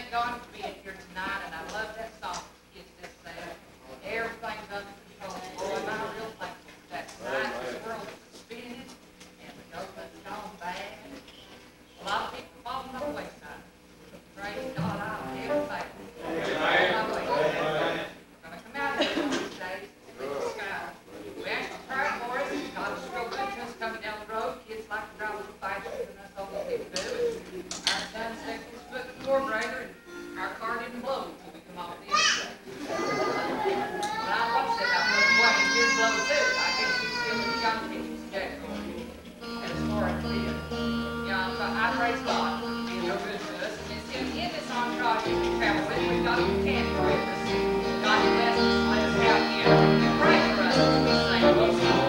God for being here tonight, and I love that song. It's just that everything's under control. Boy, am I real thankful for that tonight. This world is spinning, and the government's gone bad. A lot of people falling on the wayside. Praise God, I'll never fail. We're going to come out here one of these days in the sky. We actually pray for it. God is real good to us coming down the road. Kids like to drive a little faster than us older people do. Our son's 6 foot carburetor, and our car didn't blow until we come off the interstate. But I watched that about Brother Wayne. His blow too. I guess he's still in young teachers jail. As far as it is. Yeah, but I praise God for being so good to us. And it's in this entourage that we travel with. We've got a candy with us. God bless us and let us out here. And pray for us as we sing these songs.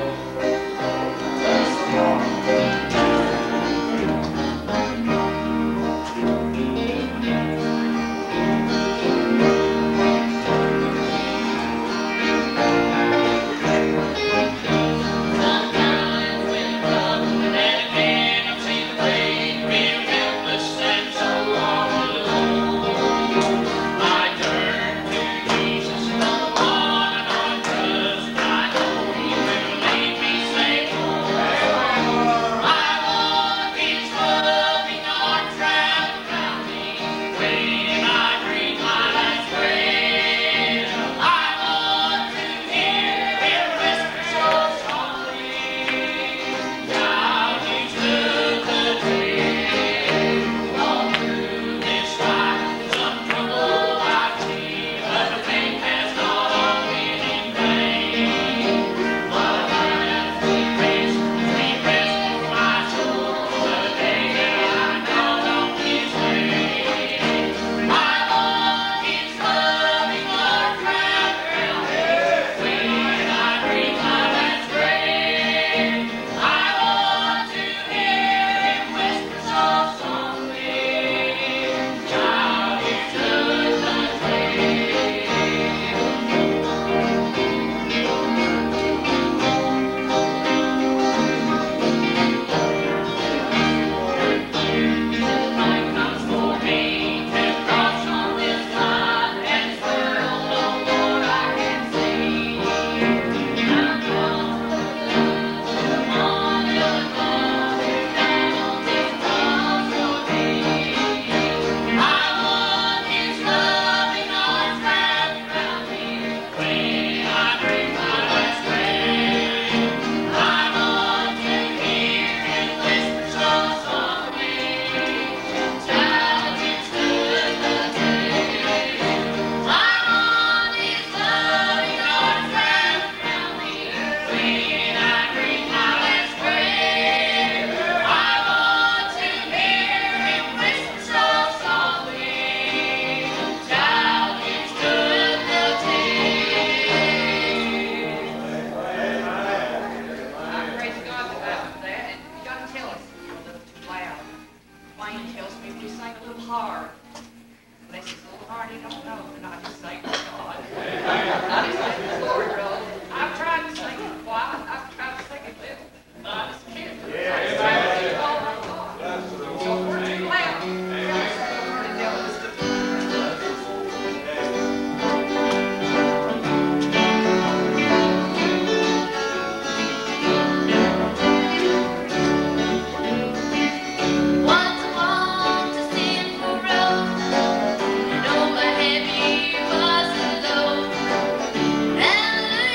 Heavy was the load, and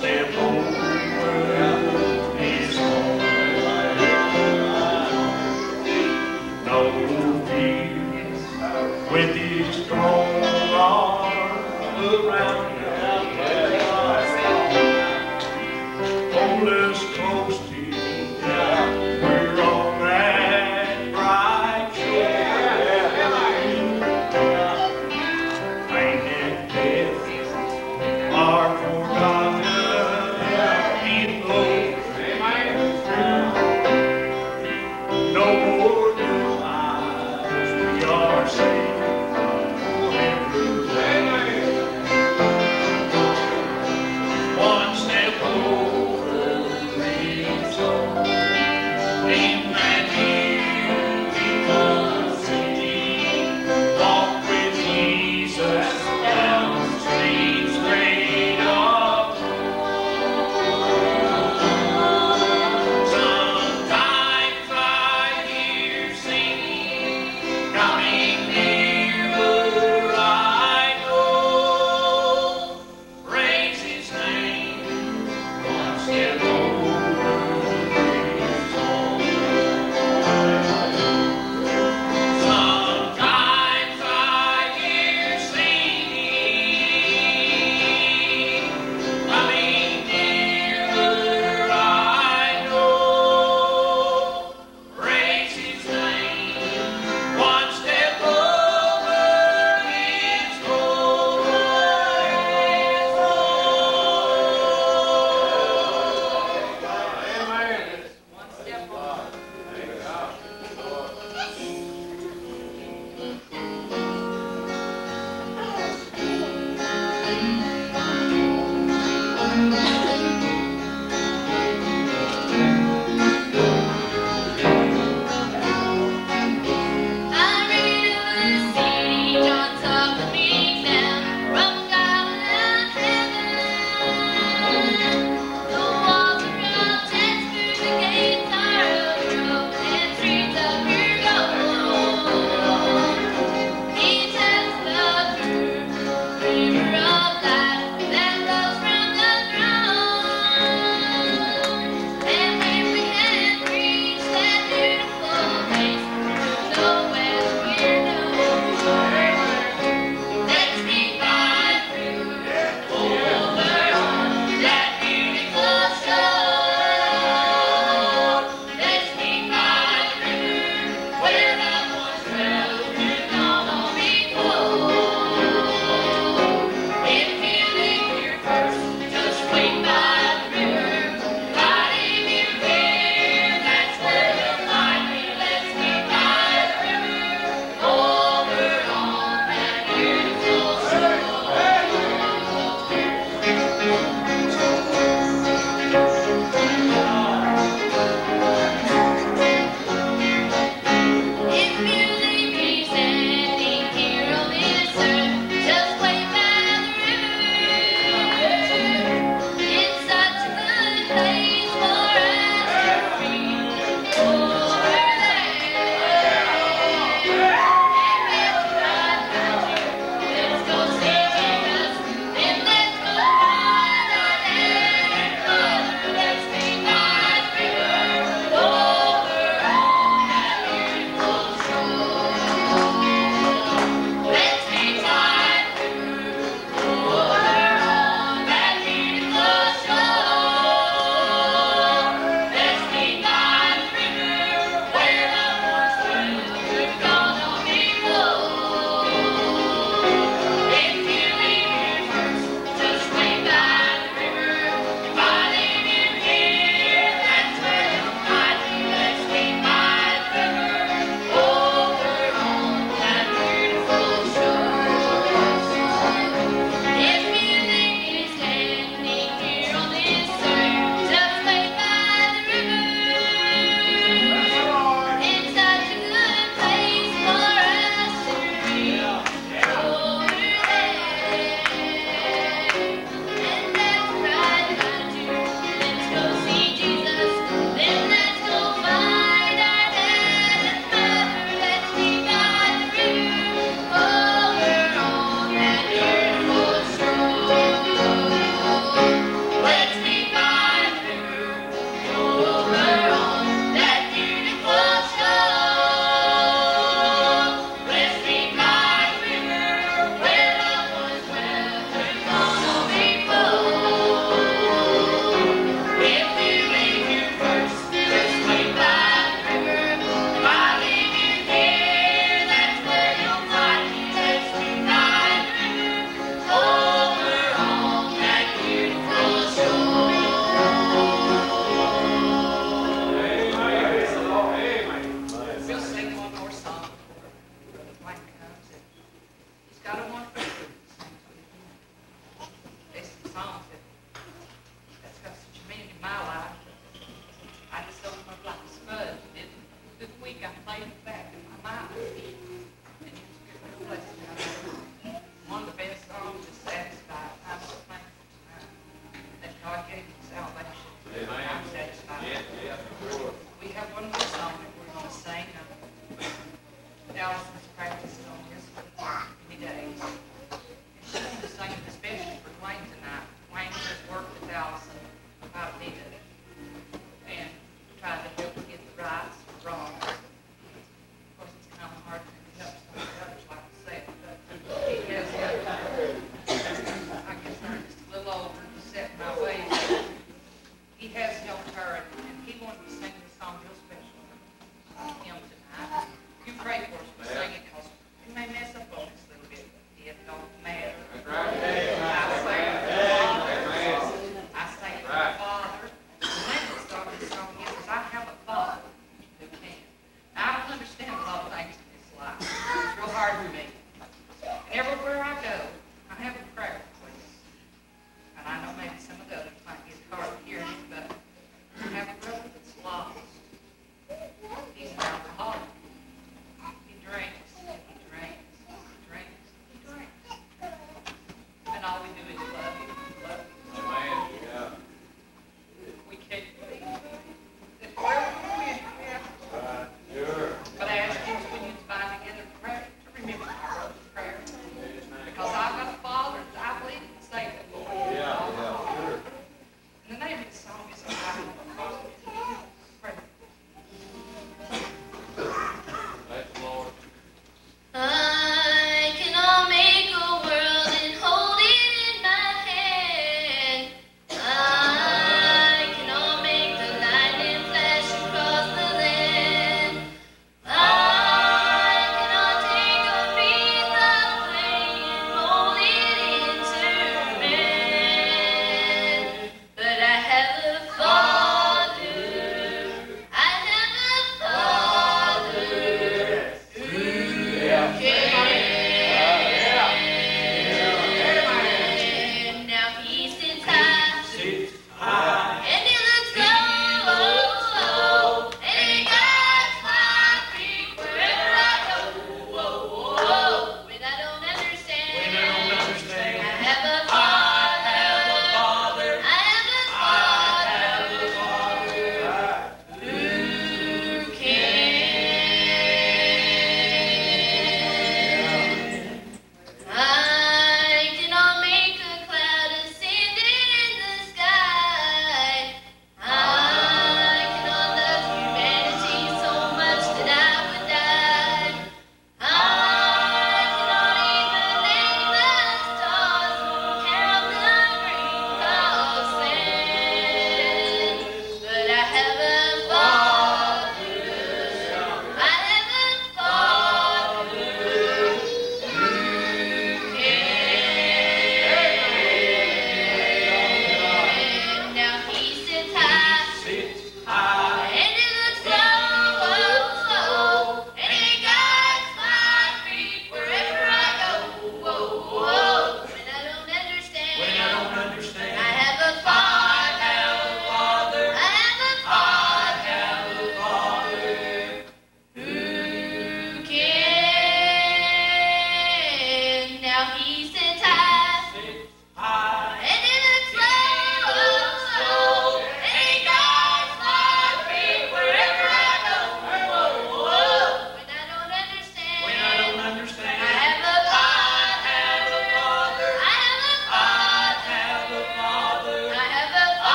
step over his home. No fear with his strong arm around you. Hold us close to you. We're on that bright shore. Pain and death are forgotten.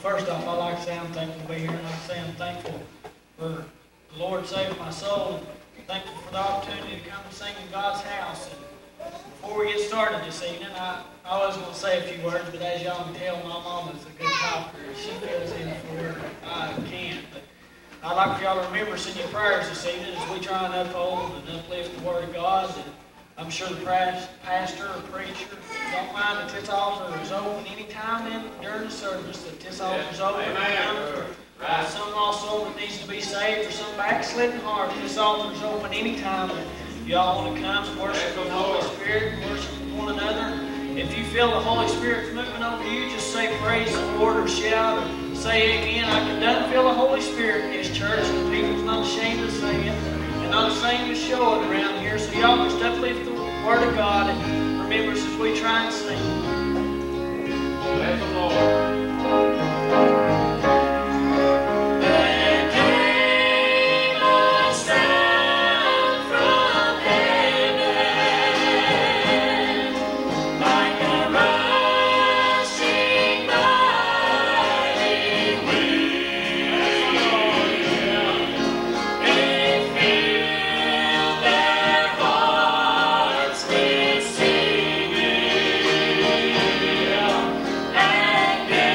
First off, I'd like to say I'm thankful to be here. I'd like to say I'm thankful for the Lord saving my soul, and thankful for the opportunity to come and sing in God's house. And before we get started this evening, I was going to say a few words, but as y'all can tell, my mama's a good talker. She fills in before I can. But I'd like for y'all to remember us in your prayers this evening as we try and uphold and uplift the Word of God. And I'm sure the pastor or preacher don't mind that this altar is open any time during the service, that this altar is open. For some lost soul that needs to be saved, or some backslidden heart, this altar is open any time. Y'all want to come and worship the Holy Spirit, worship one another. If you feel the Holy Spirit's moving over you, just say praise the Lord or shout or say amen. I can done feel the Holy Spirit in this church, and people's not ashamed to say it, and not ashamed to show it around here. So y'all just uplift the Word of God and remember us as we try and sing. Praise the Lord. Yeah.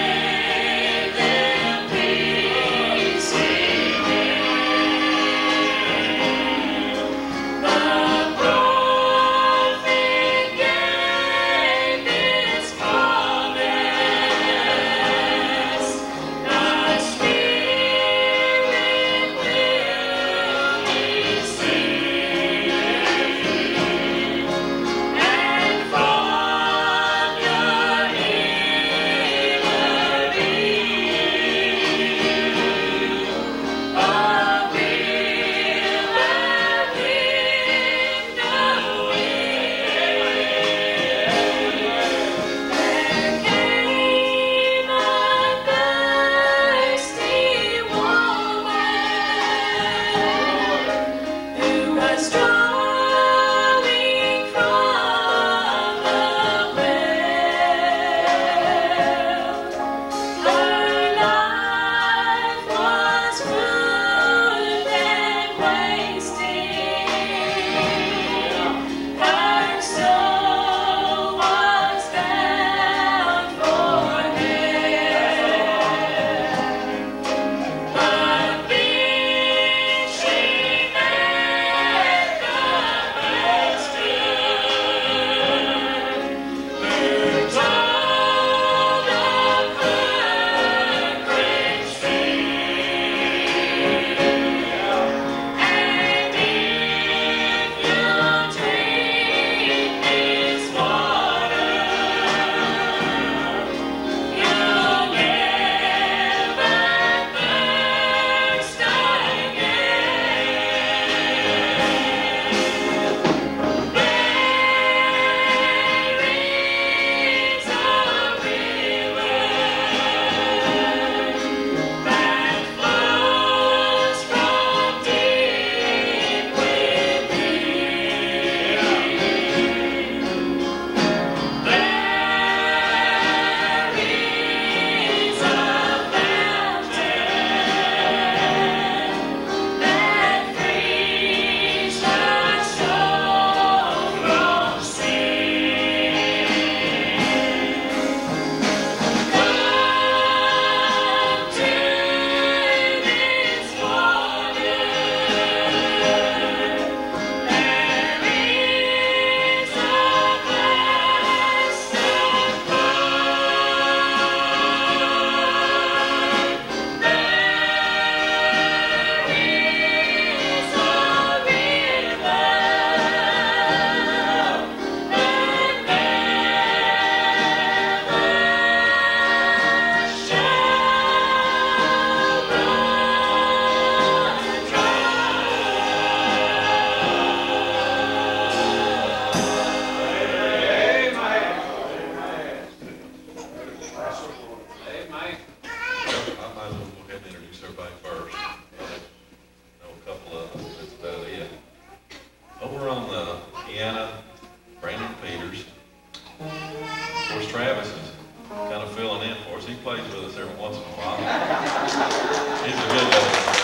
every once in a while. He's a good bass player.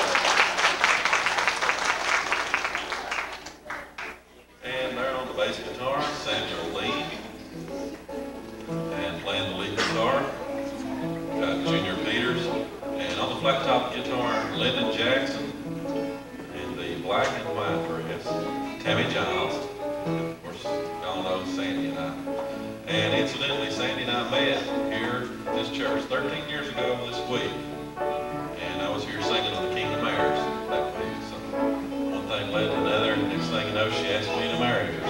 And there on the bass guitar, Samuel Lee. And playing the lead guitar, got Junior Peters. And on the flat top guitar, Lyndon Jackson. And the black and white dress, Tammy Giles. And of course, y'all know Sandy and I. And incidentally, Sandy and I met here at this church 13 years ago this week. And I was here singing on the King of Mares that week. So one thing led to another, and next thing you know, she asked me to marry her.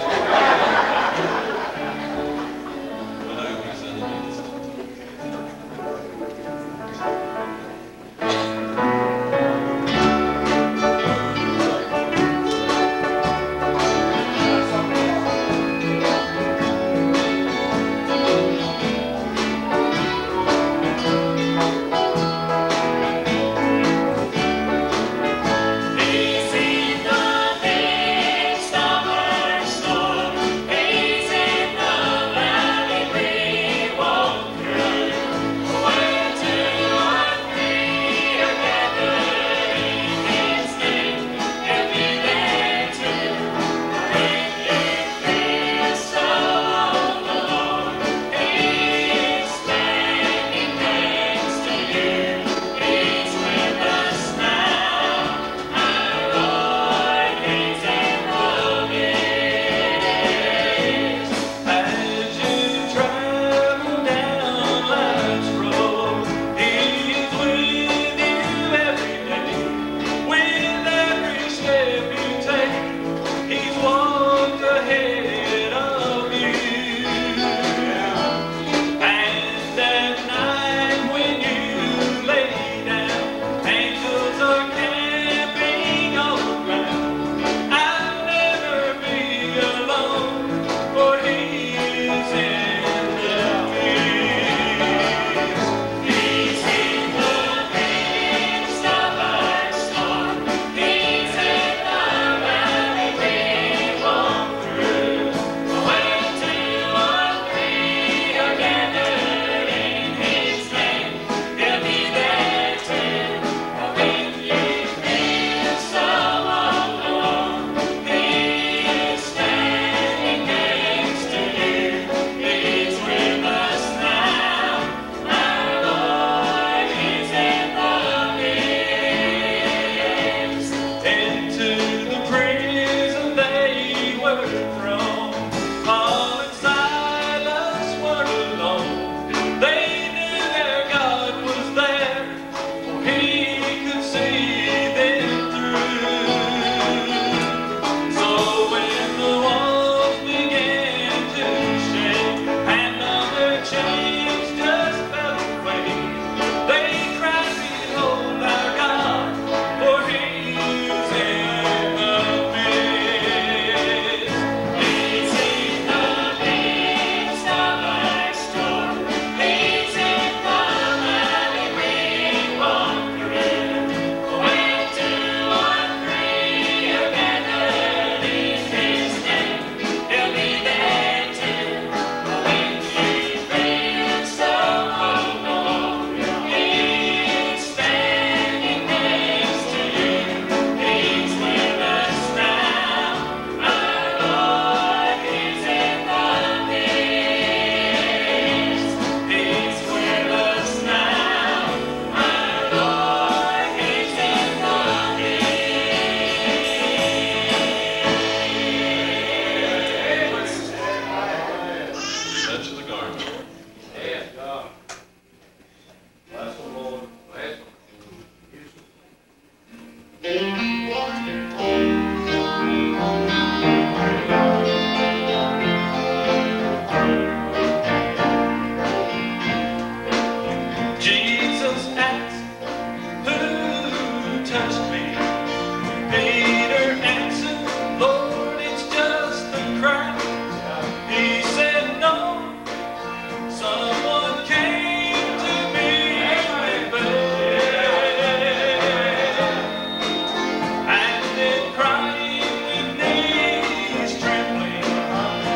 But he's in the midst.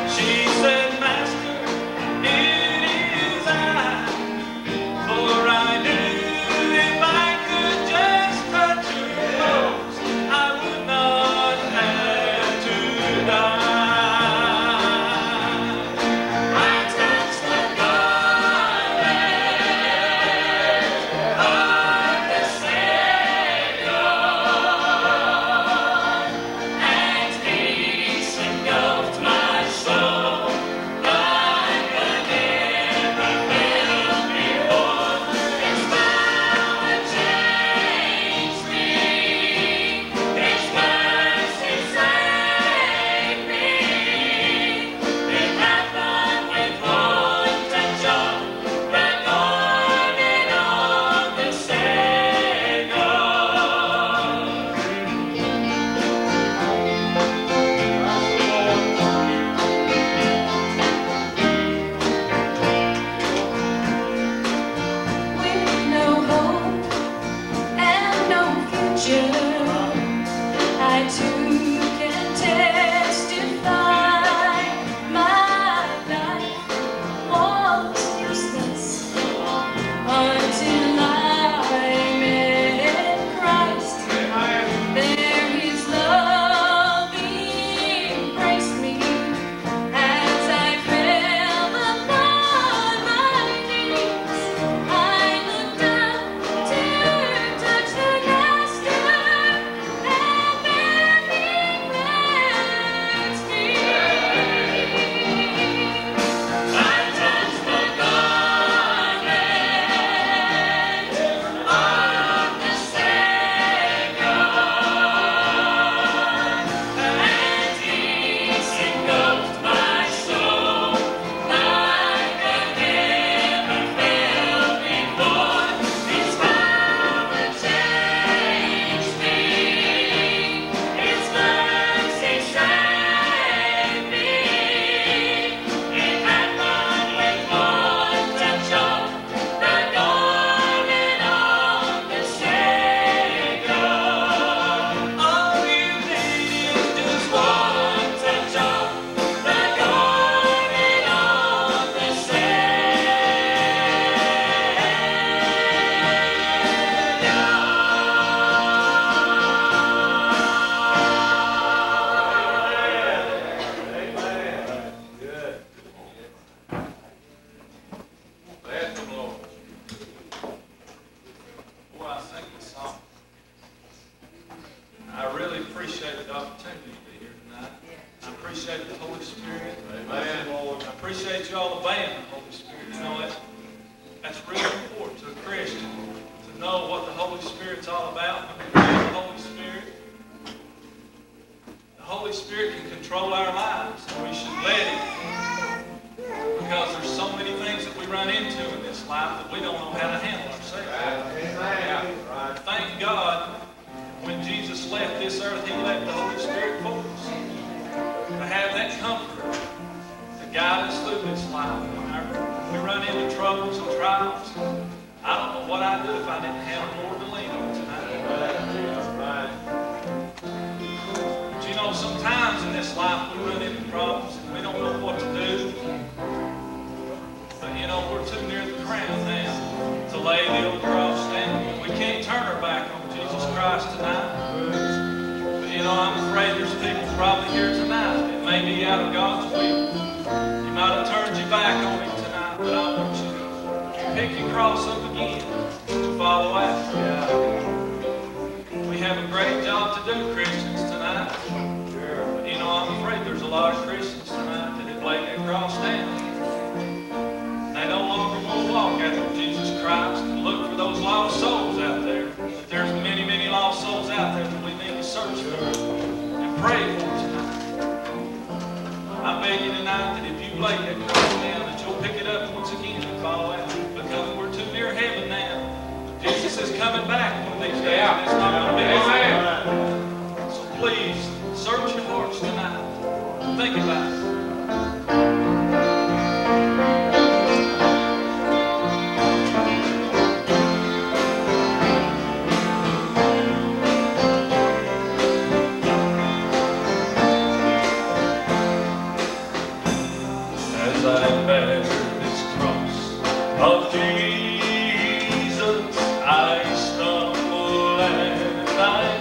For I Holy Spirit's all about. When we pray the Holy Spirit can control our lives, and we should let it. Because there's so many things that we run into in this life that we don't know how to handle ourselves. Thank God, when Jesus left this earth, He left the Holy Spirit for us. To have that comfort, to guide us through this life. Whenever we run into troubles and trials, I don't know what I'd do if I didn't have the Lord to lean on tonight. But you know, sometimes in this life we run into problems and we don't know what to do. But you know, we're too near the crown now to lay the old cross down. We can't turn our back on Jesus Christ tonight. But you know, I'm afraid there's people probably here tonight. It may be out of God's will. You might have turned your back on Him tonight, but I want you to pick your cross up again to follow after. We have a great job to do, Christians, tonight. But you know, I'm afraid there's a lot of Christians tonight that have laid that cross down. They no longer want to walk after Jesus Christ and look for those lost souls out there. But there's many, many lost souls out there that we need to search for and pray for tonight. I beg you tonight that if you lay that cross down, that you'll pick it up once again and follow after. Because we're too near heaven now. Jesus is coming back one of these days. And it's not going to be long. So please, search your hearts tonight. Think about it. As I bear this cross of Jesus, I stumble and I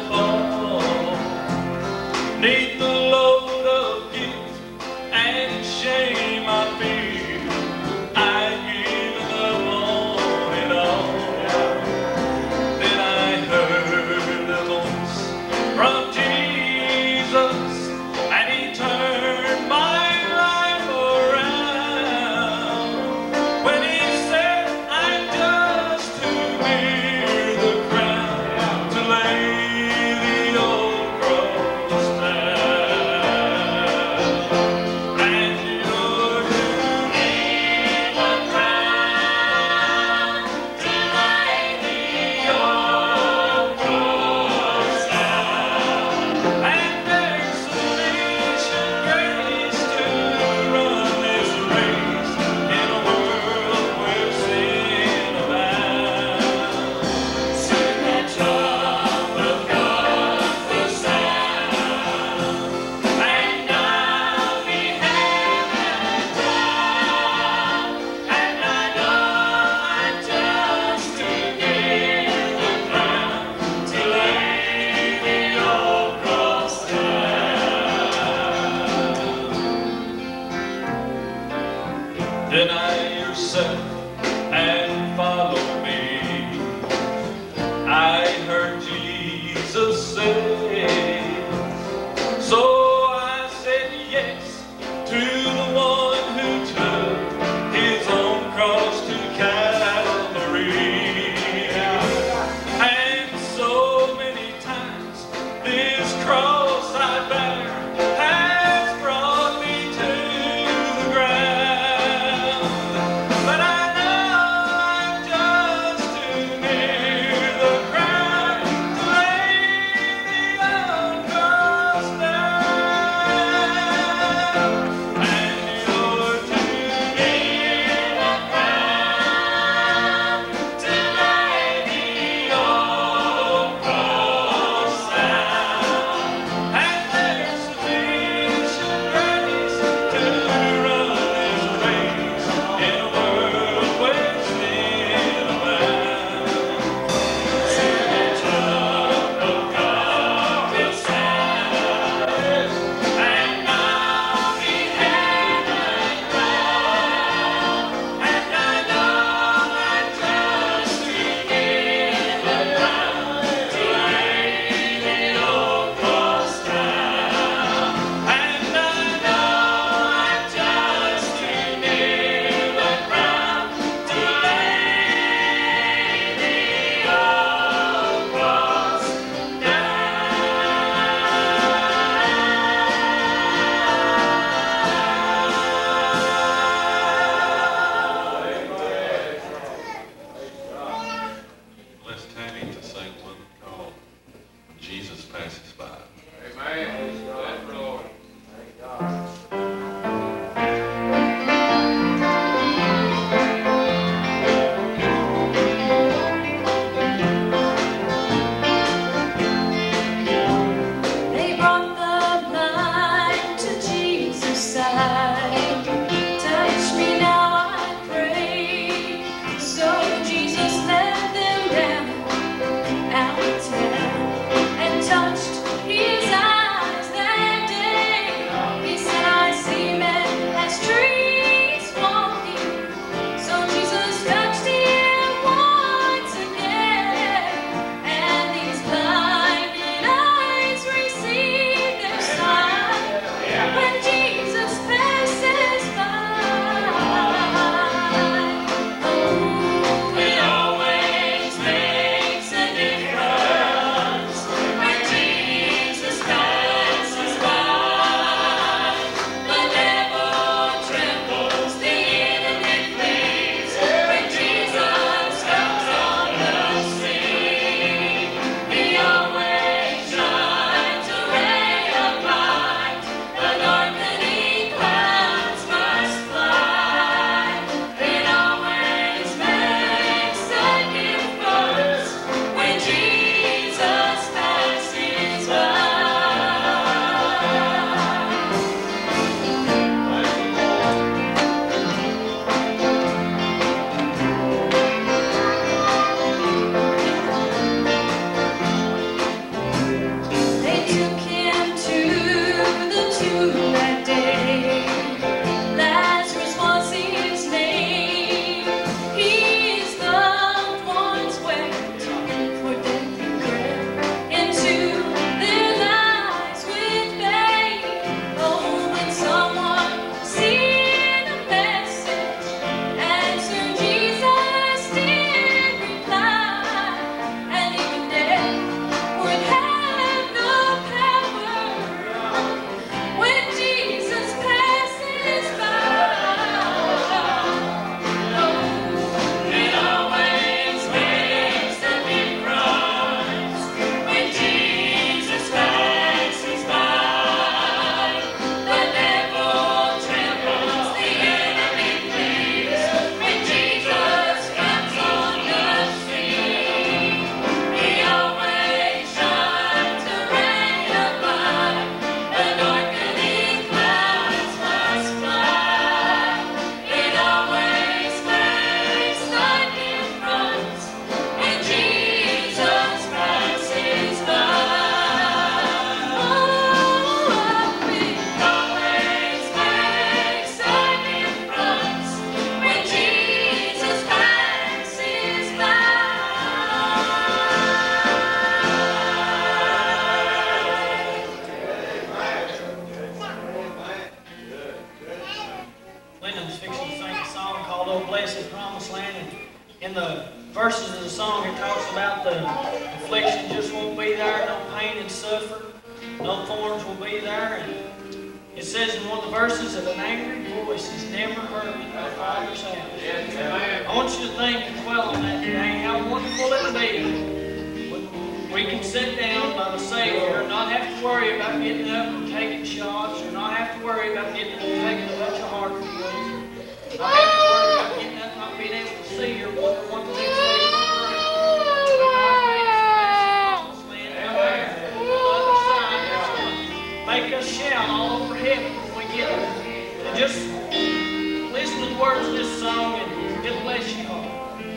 song here talks about the affliction just won't be there, no pain and suffering, no thorns will be there. And it says in one of the verses that an angry voice is never heard in our Father's house. I want you to think and dwell on that today, how wonderful it would be when we can sit down by the Savior and not have to worry about getting up and taking shots, or not have to worry about getting up and taking a bunch of heart pills, not have to worry about getting up and not being able to see or wonder what the next day is going to bring. But God made us a man out there on the other side that's going to make us shout all over heaven when we get there. And just listen to the words of this song and it'll bless your heart.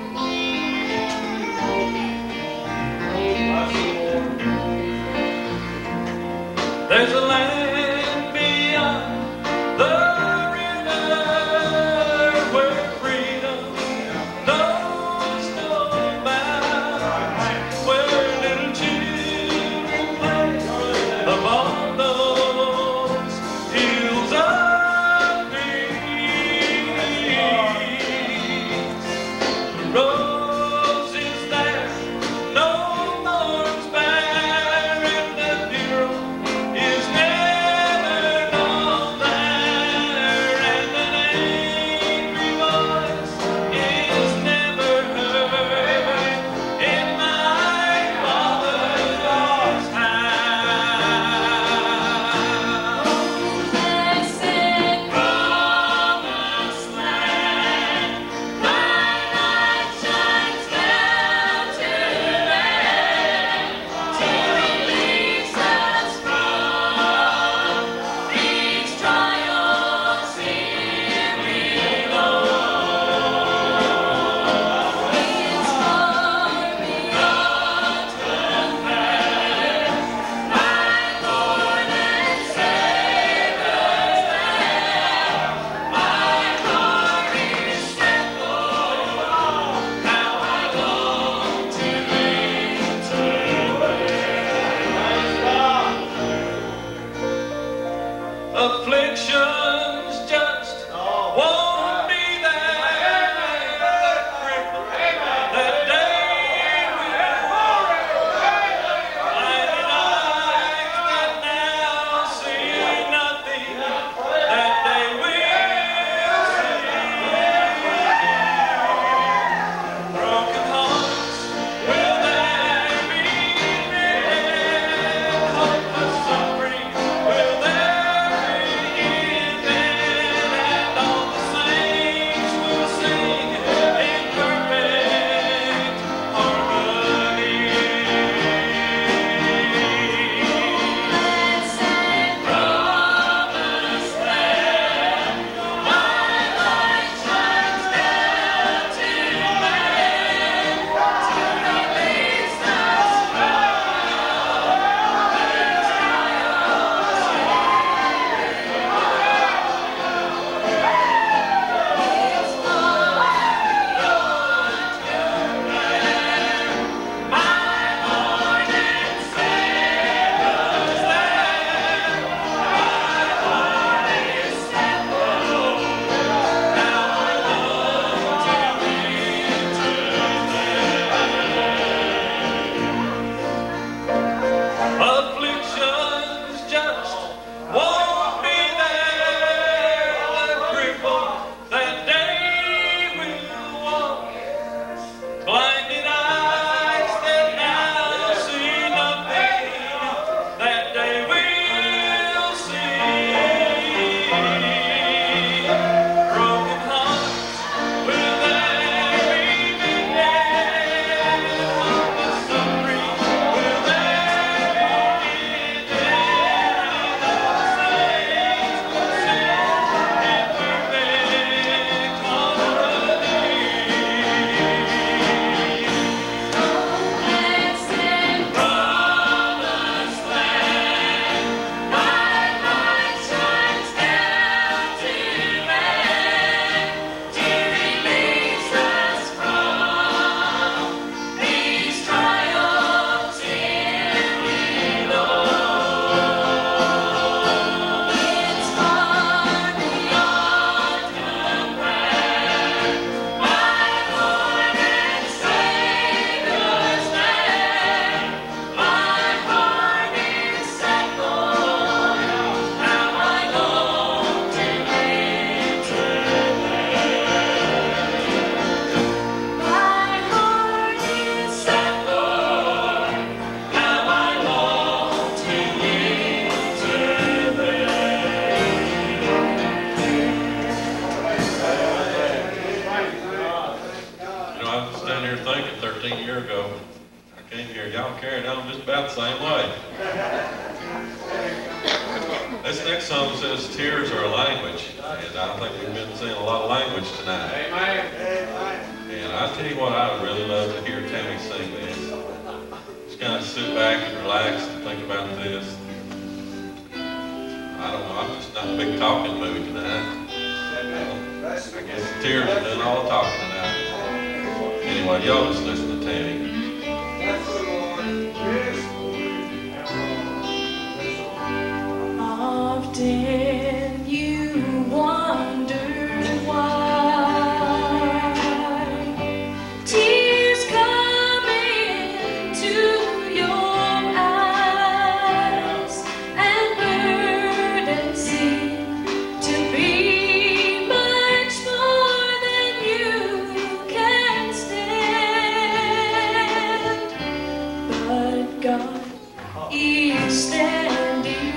There's a land beyond the river where freedom knows 13 years ago, I came here, y'all carried on just about the same way. This next song says, tears are a language, and I think we've been seeing a lot of language tonight. Amen. And I tell you what, I would really love to hear Tammy sing this. Just kind of sit back and relax and think about this. I don't know, I'm just not in a big talking mood tonight. I guess the tears are doing all the talking tonight. Anyway, y'all just listen to Tammy. Often you wonder why tears come into your eyes and burdens seem to be much more than you can stand. But God is standing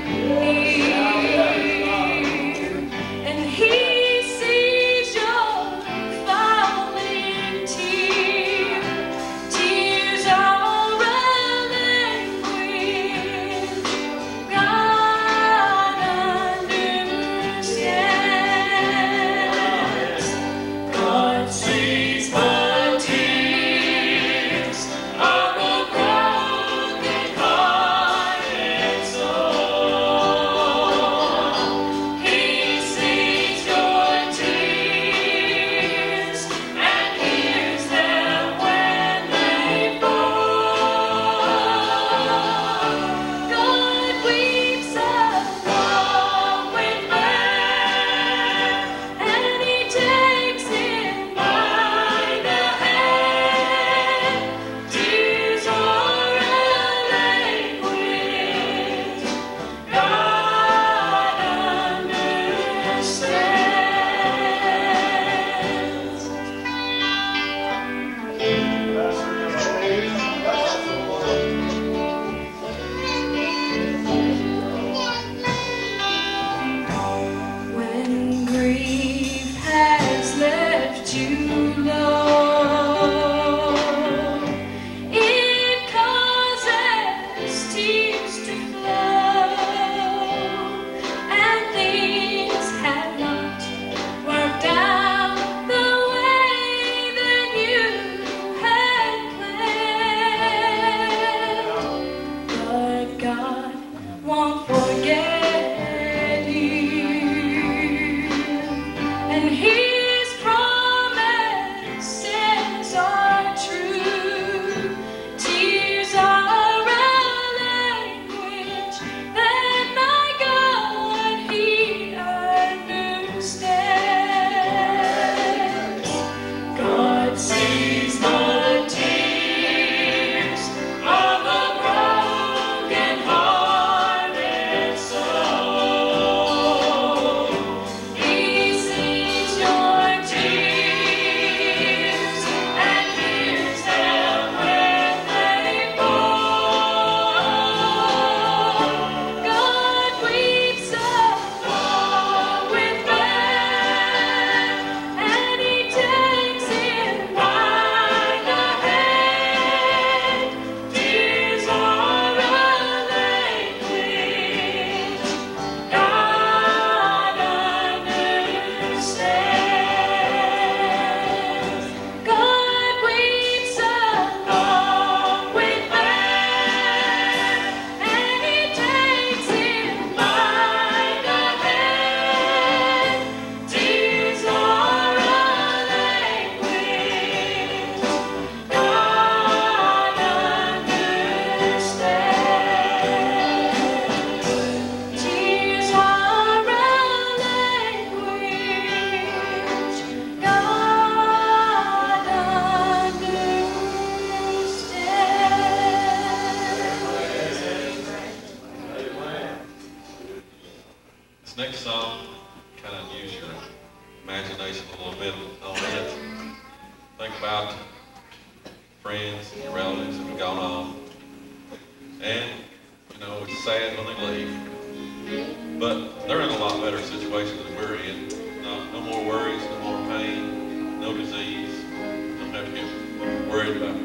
But they're in a lot better situation than we're in. No more worries, no more pain, no disease. Don't have to get worried about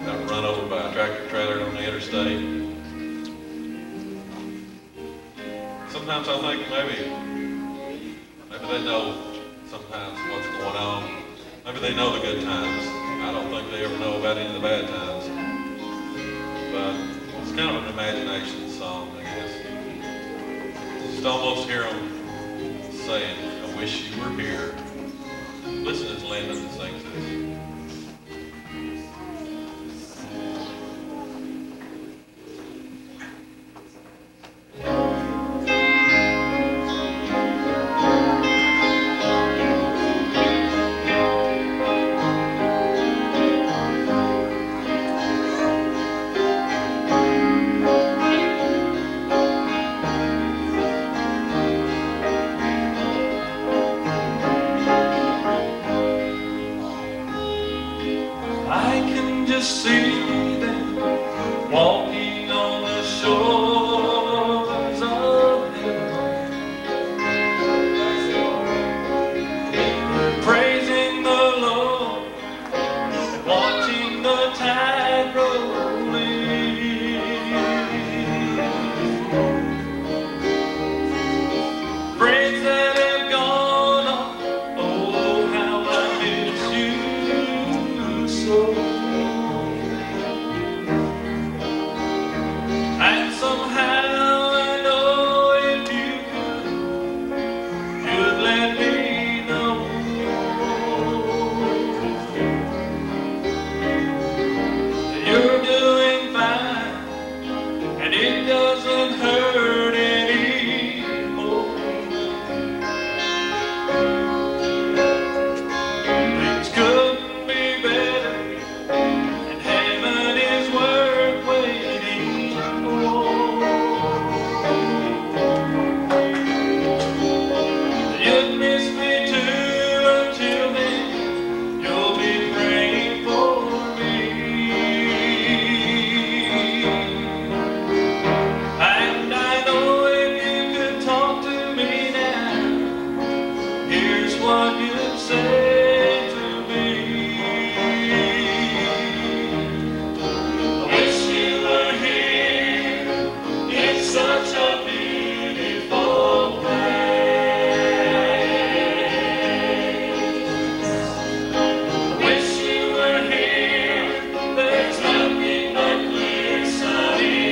got run over by a tractor trailer on the interstate. Sometimes I think maybe they know sometimes what's going on. Maybe they know the good times. I don't think they ever know about any of the bad times. But it's kind of an imagination song, I guess. Just almost hear them saying, I wish you were here. Listen to Lyndon that sings this. See them walking on the shores of heaven, praising the Lord and watching the tide roll in. Friends that have gone on, oh how I miss you so. And somehow I know if you could, you'd let me know that you're doing fine and it doesn't hurt anymore. Things couldn't be better and heaven is worth waiting. You'd miss me too until then. You'll be praying for me. And I know if you could talk to me now, here's what you'd say to me. I wish you were here. It's such a beautiful place. I wish you were here. There's nothing but clear sunny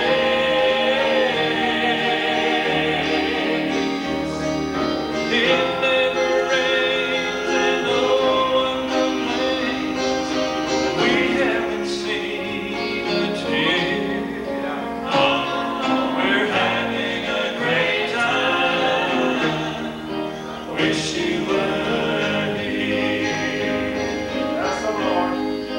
days. It never rains and no one complains. We haven't seen a tear. We're having a great time. Wish you were here. That's the Lord.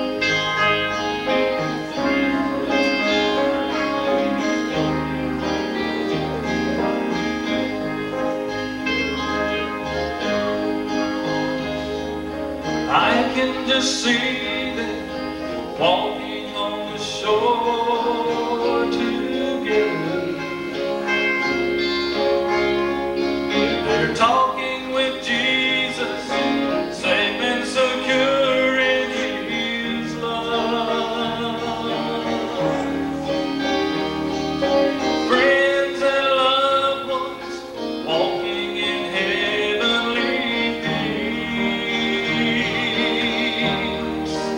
I can just see them walking on the shore together. They're talking with Jesus, safe and secure in His love. Friends and loved ones walking in heavenly peace.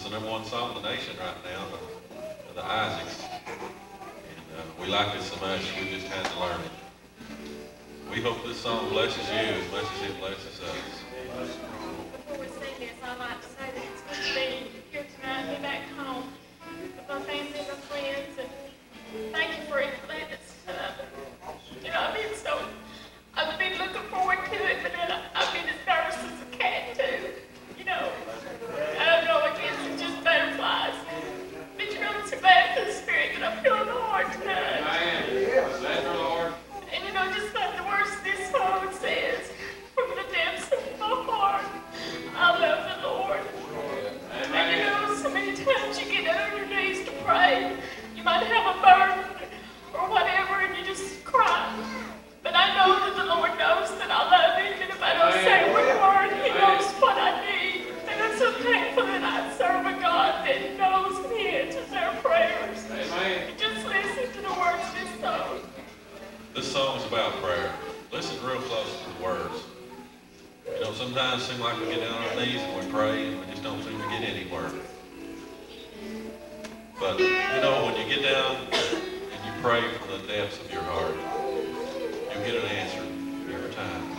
the #1 song in the nation right now, the Isaacs. And we like it so much, we just had to learn it. We hope this song blesses you as much as it blesses us. Before we sing this, I'd like to say that it's good to be here tonight and be back home with my family and my friends. And thank you for letting us you know, I've been looking forward to it, but then I've been as nervous as a cat too. You know, I don't know, I guess it's just butterflies. But you know, it's a glad for the spirit that I'm feeling the Lord tonight. Bless the Lord. And you know, just like the words of this song says, from the depths of my heart, I love the Lord. And you know, so many times you get on your knees to pray, you might have a burden or whatever, and you just cry. But I know that the Lord knows that I love Him, and if I don't say a word, He knows what I need. And I'm so thankful that I serve a God that knows the answers to our prayers. Amen. Just listen to the words of this song. This song is about prayer. Listen real close to the words. You know, sometimes it seems like we get down on our knees and we pray and we just don't seem to get anywhere. But, you know, when you get down and you pray from the depths of your heart, you'll get an answer every time.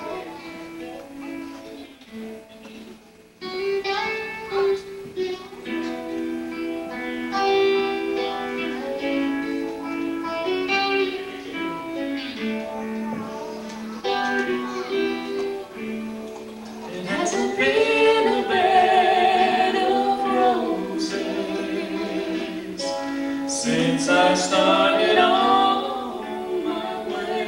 It hasn't been a bed of roses since I started on my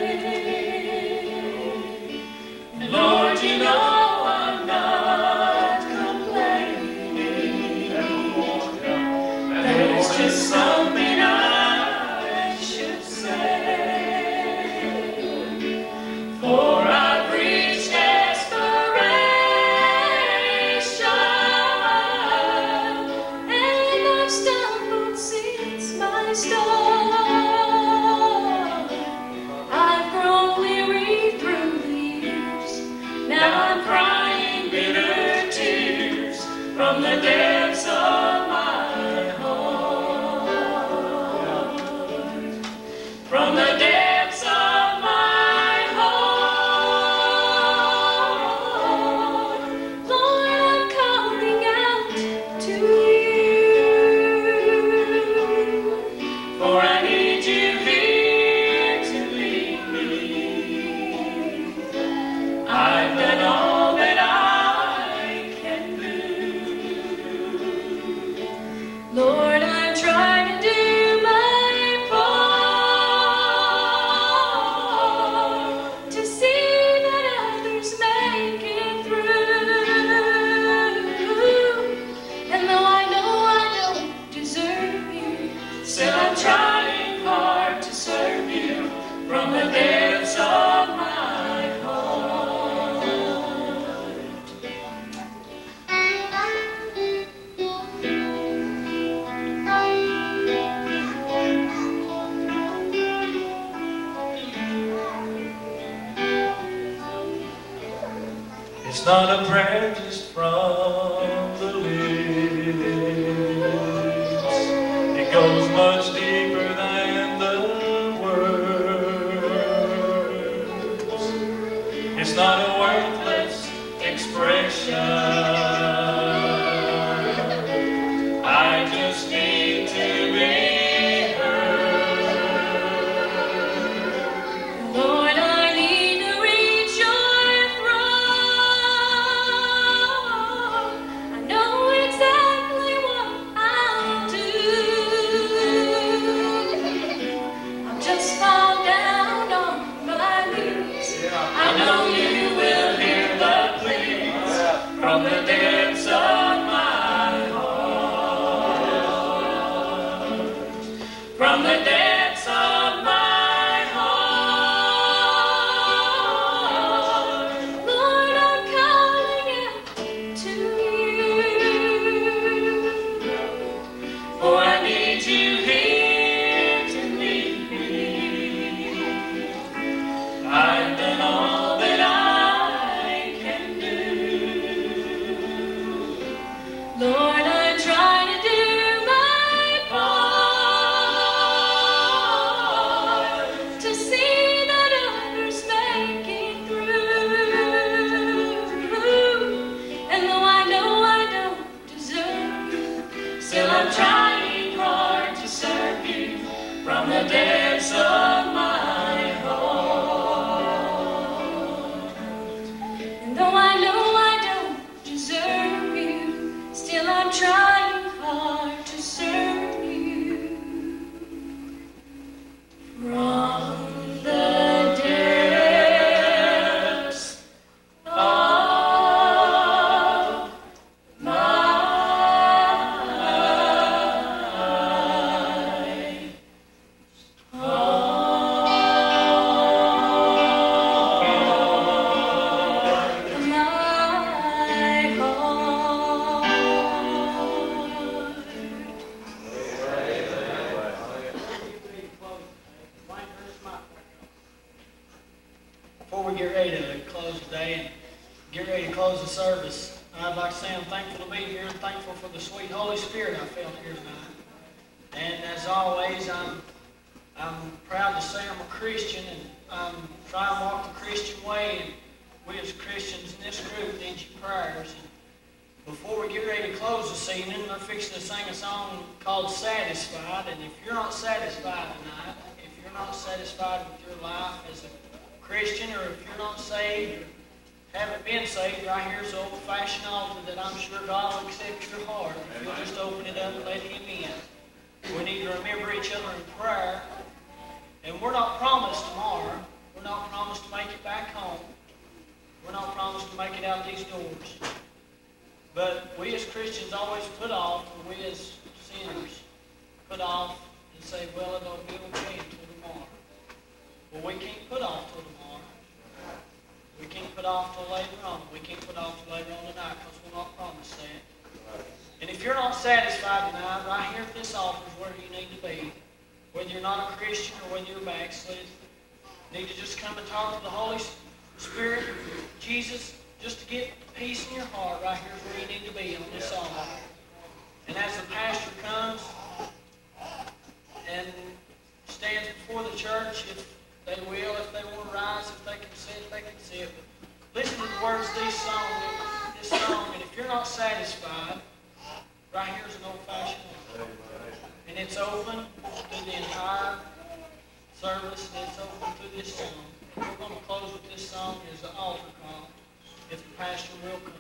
way. And Lord, you know I'm not complaining. There's just something I should say, for I've reached and I've stumbled since my start. I've grown weary through the years. Now I'm crying bitter tears from the depths of my heart. From the depths of my heart, Lord, I'm calling out to you, for I need you here to lead me. I've done all that I can do. Lord, I'm trying to do my part to see that others make it through. And though I know I don't deserve you, still I'm trying hard to serve you from the depths of my heart. It's not a prayer just from the lips. It goes much deeper than the words. It's not a worthless expression. I just need to be heard. Lord, I need to reach your throne. I know exactly what I'll do. I'll just fall down on my knees. I know you will hear the pleas from the depths of my heart. From the depths of my heart, Lord, I'm calling out to you, for I need you here to lead me. I've done all that I can do. Lord, I'm trying to Still I'm trying hard to serve you from the depths of my heart. And though I know I don't deserve you, still I'm trying hard to serve you from the depths of my Before we get ready to close today and get ready to close the service, I'd like to say I'm thankful to be here and thankful for the sweet Holy Spirit I felt here tonight. And as always, I'm proud to say I'm a Christian, and I'm trying to walk the Christian way, and we as Christians in this group need your prayers. And before we get ready to close this evening, we're fixing to sing a song called Satisfied. And if you're not satisfied tonight, if you're not satisfied with your life as a Christian, or if you're not saved or haven't been saved, right here's the old-fashioned altar that I'm sure God will accept your heart if you'll just open it up and let Him in. We need to remember each other in prayer. And we're not promised tomorrow. We're not promised to make it back home. We're not promised to make it out these doors. But we as Christians always put off, or we as sinners put off and say, well, it'll be okay until tomorrow. Well, we can't put off till tomorrow. We can't put off till later on. We can't put off till later on tonight because we're not promised that. And if you're not satisfied tonight, right here at this altar is where you need to be. Whether you're not a Christian or whether you're backslid, you need to just come and talk to the Holy Spirit, Jesus, just to get peace in your heart. Right here is where you need to be on this altar. And as the pastor comes and stands before the church, if they will, if they want to rise, if they can sit, they can sit. But listen to the words of this song, and if you're not satisfied, right here is an old-fashioned one. And it's open through the entire service, and it's open through this song. And we're going to close with this song as the altar call, if the pastor will come.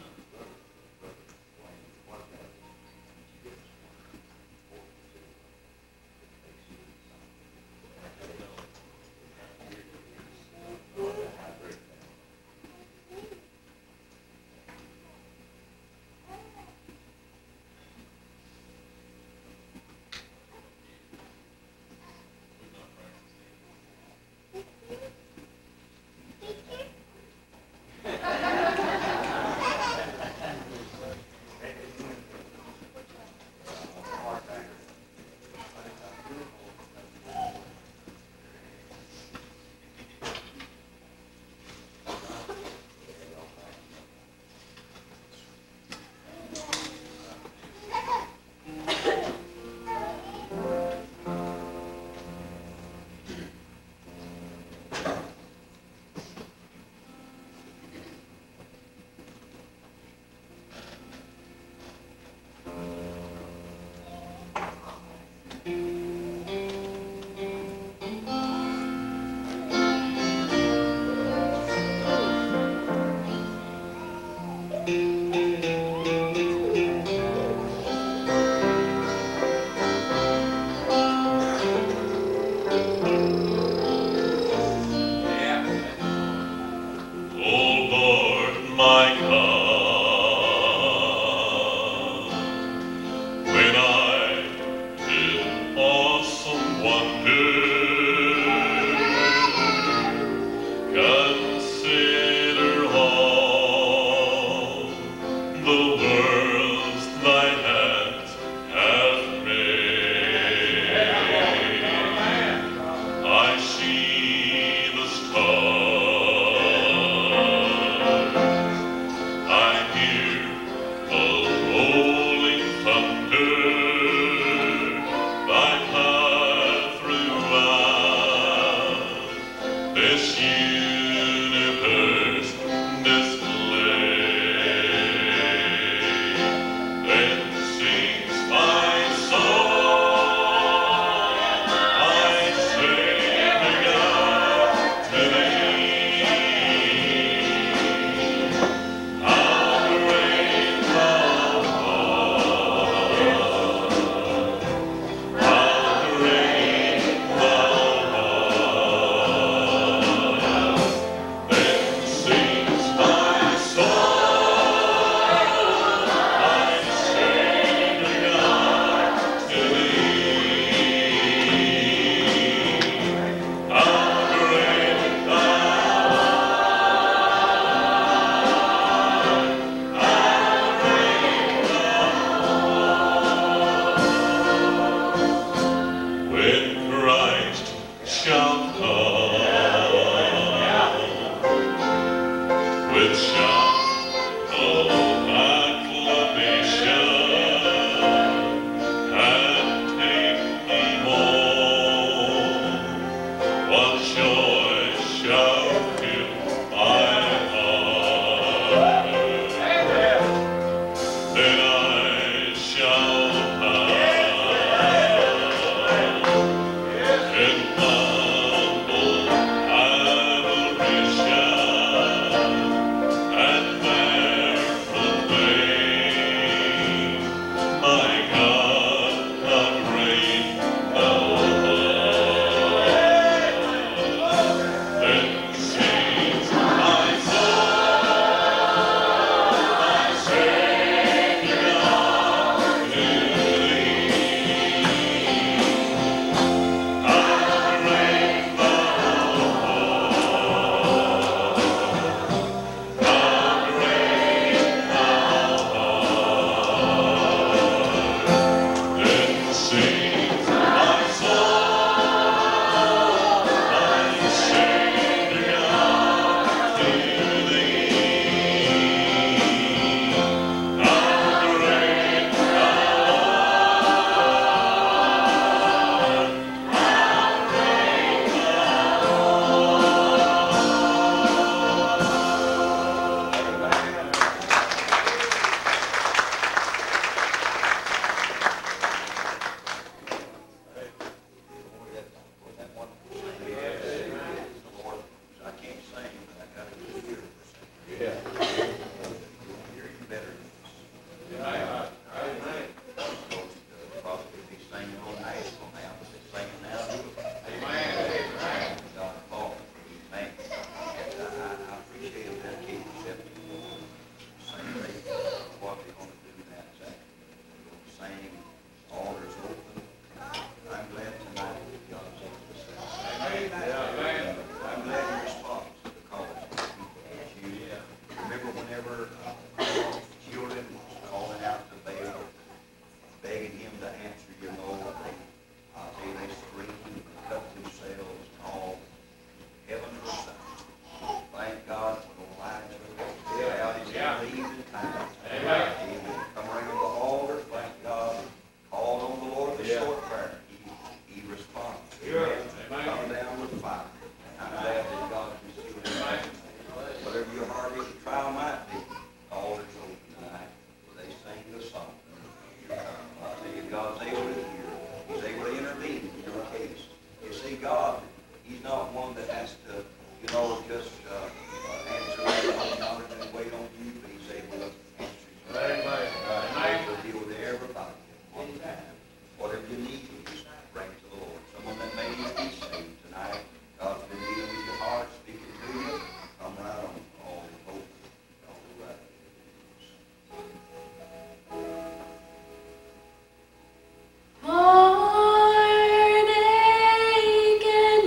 Thy path through begging him to answer, you know, they screamed and cut themselves and all. Heaven was silent. Thank God for the lives of the out his evening time. Amen. He would come around the altar, thank God, called on the Lord with a short prayer. He responded. Amen. Come down with fire. I'm glad that God can see what whatever your heartache trial might be, all is open tonight. They sing the song. I tell you, God's able to hear. He's able to intervene in your case. You see, God, He's not one that has to, you know, just answer not and wait on you, but He's able to answer you. Amen. He's able to deal with everybody at one time. Whatever you need, you just bring to the Lord. Someone that may need to be saved tonight, God's been dealing with your heart, speaking to you. Come right on. All hope. All right. Heartache and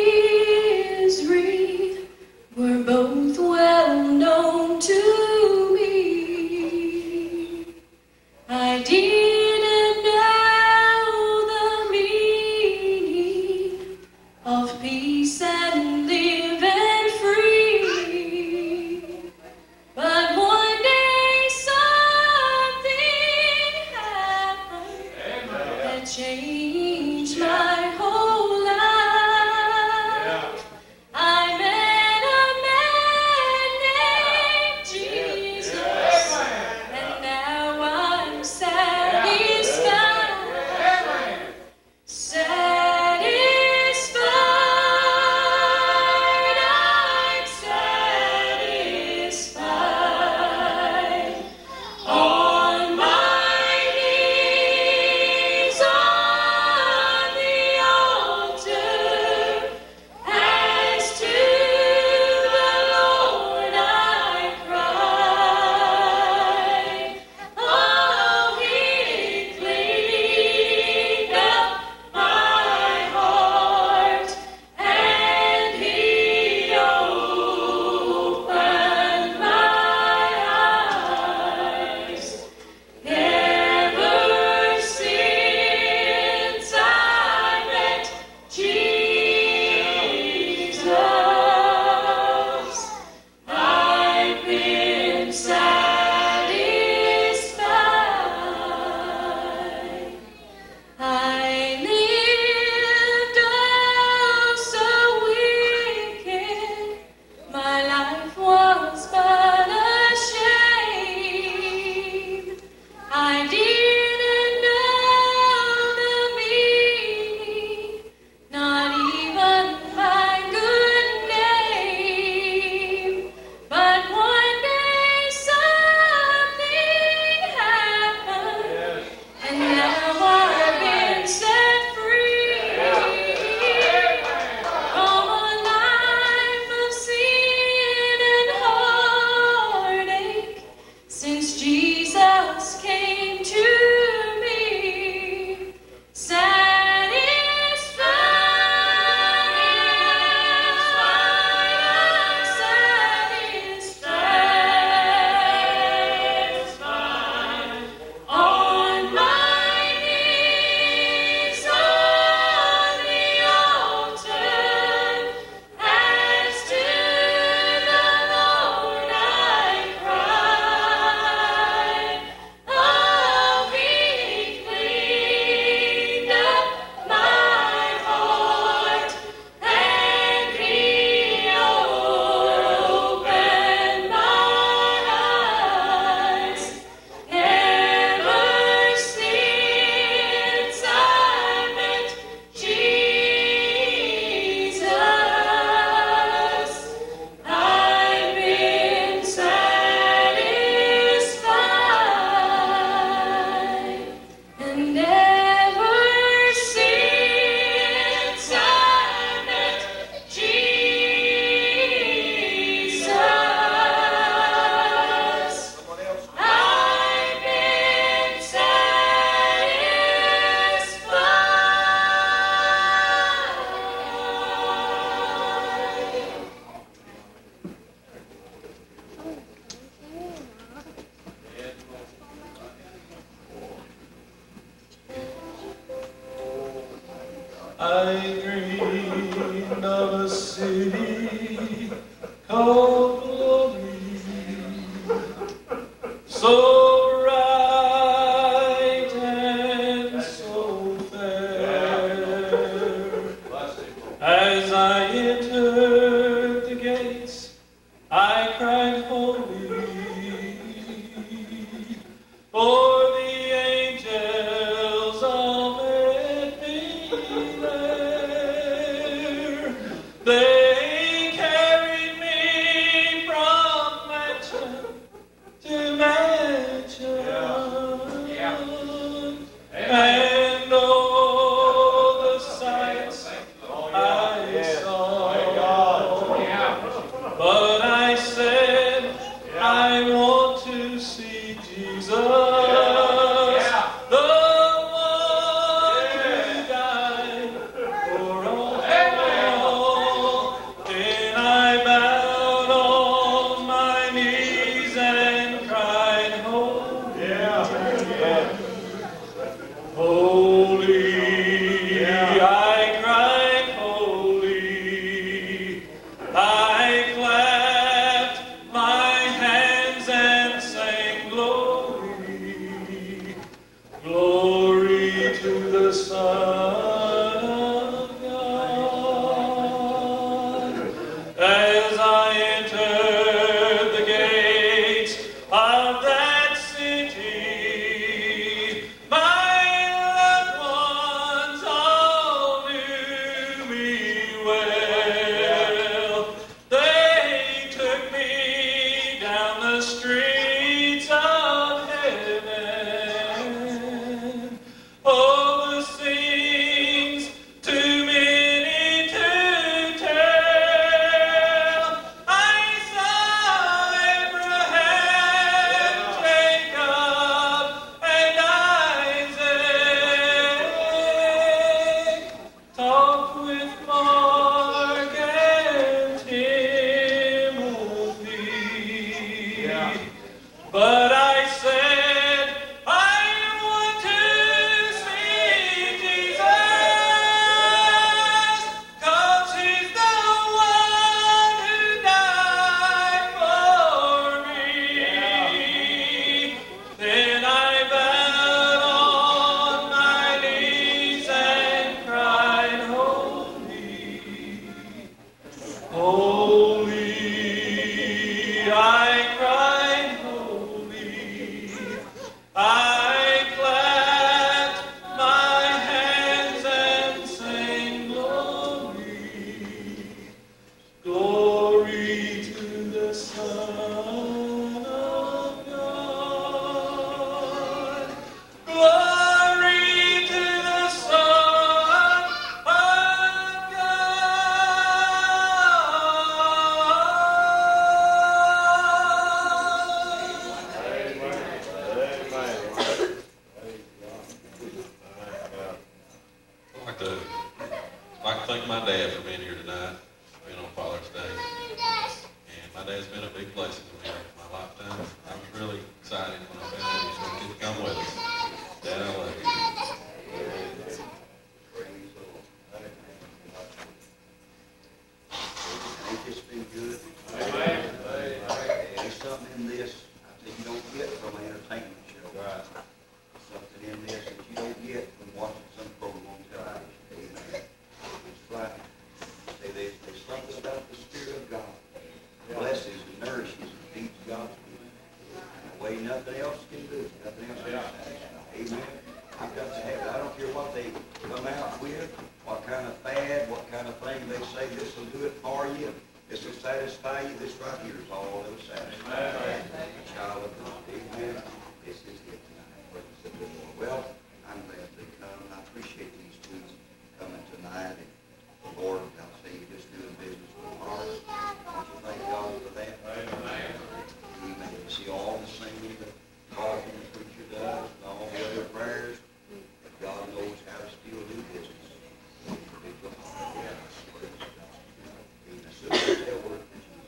misery were both well known to me. I didn't know the meaning of peace and living free. But one day something happened that changed my whole life. I met a man named Jesus, and now I'm satisfied. Satisfied, I'm satisfied. On my knees on the I dreamed of a city called glory, so bright and so fair. As I entered the gates, I cried holy, for the angels all met me there. They carried me from mansion to mansion, and all the sights I saw. But I said, I want to see Jesus, the one who died for all. Then I bowed on my knees and cried, holy, holy. I cried, holy. I clapped my hands and sang glory, glory to the Son of God. As I entered the gates of that city, my loved ones all knew me well. They took me down the streets of heaven. Oh, the things too many to tell. I saw Abraham, Jacob, and Isaac. Talked with Mark and Timothy. But I said, I want to see Jesus, 'cause he's the one who died for me. Then I bowed on my knees and cried, holy, holy. I cried, holy. I clapped my hands and sang glory, glory to the Son of God. Glory to the Son of I'd like to thank my dad for being here tonight, being on Father's Day. And my dad's been a big blessing to me in my lifetime. I was really excited when I found out he was going to come with us. Dad, I love you. Ain't this been good? There's something in this that you don't get from an entertainment show. Something in this that you don't get from watching some program on television. Amen. It's right. Say there's something about the Spirit of God that blesses and nourishes and feeds God's people in a way nothing else can do. Nothing else can satisfy. Amen. I've got to have it. I don't care what they come out with, what kind of fad, what kind of thing they say this will do it for you. This will satisfy you. This right here is all that will satisfy you. A child of God. Amen. This is it tonight. Praise the Lord. Well, I'm glad they come. I appreciate these two coming tonight. And the Lord, I'll say, you just doing business with the heart. Don't you thank God for that? Amen. Amen. You see all the singing, the talking the preacher does, and all the other prayers. But God knows how to still do business. With the heart. Amen. So that word for Jesus.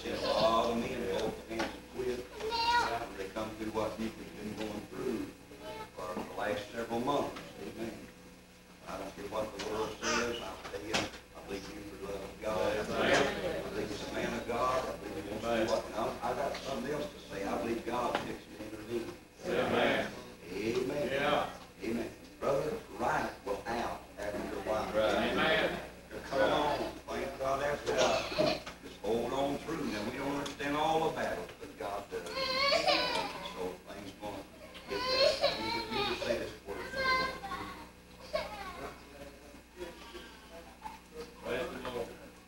seen a lot of men hold hands and quit. They come through what you've been going through for the last several months. Amen. I don't care what the world says. I'll tell you, I believe you for the love of God. I believe he's a man of God. I believe he wants to do what. I got something else to say. I believe God fixes to intervene. Amen. Amen. Yeah. Amen. Brother, right will out after your wife. Amen. Come on. Thank God after a while. Just hold on through. Now, we don't understand all the battles, but God does. So things going to get better. You just say this word for the Lord. Praise the Lord.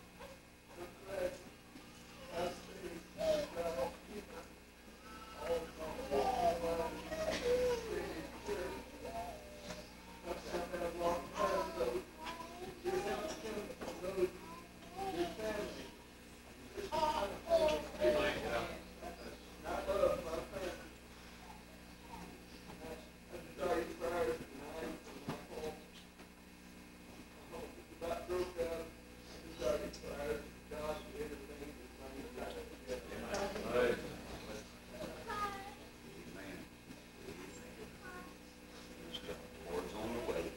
Amen. The Lord's on the way.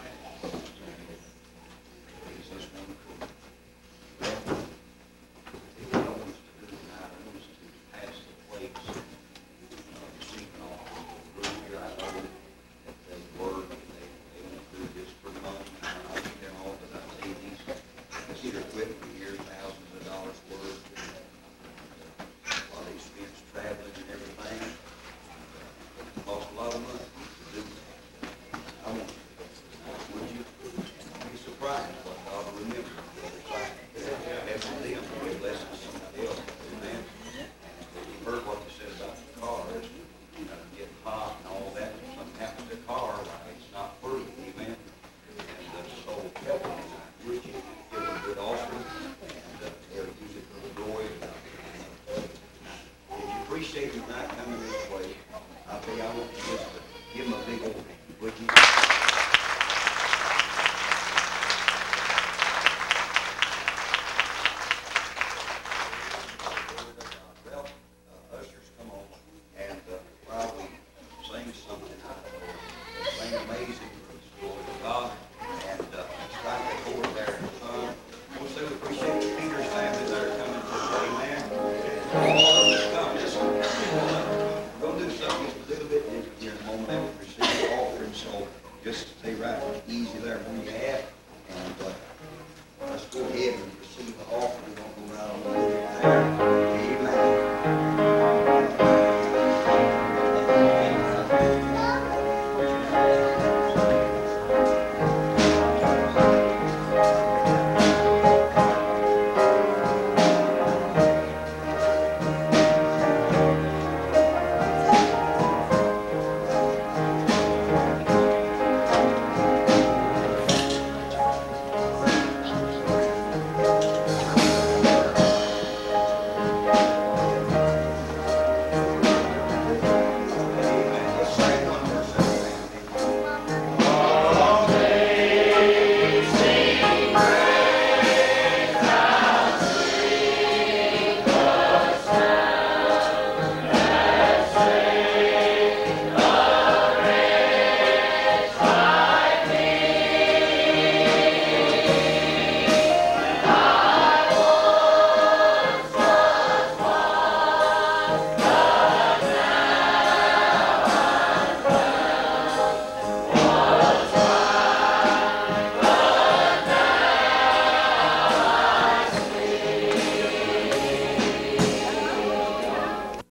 He's just wonderful. Well, what I want us to do tonight, I want us to pass the plates, receiving all the group here. I know that they work and they went through this for months. I'll be there all, but I tell you, this here equipment here, thousands of dollars worth. While they spent traveling and everything, cost a lot of money to do that. I want you, would you be surprised what God will remember the other side? Helping them to be a blessing to somebody else. Amen. You heard what they said about the cars, getting hot and all that. If something happens to the car, it's not free. Amen. And so help them tonight. Would you give them a good offering and they'll use it for the glory of God. If you appreciate him tonight coming this way, I'll tell you, I want you just to give him a big old hand, would you? Well, ushers, come on, and while we sing something, sing Amazing Grace, glory to God, and try to go over there. We'll say we appreciate the Peters family that are coming today, man. Come, just we're going to do something just a little bit different here in a moment after we receive the offering, so just stay right easy there where you at, and let's go ahead and receive the offering. We're going to go right on over there.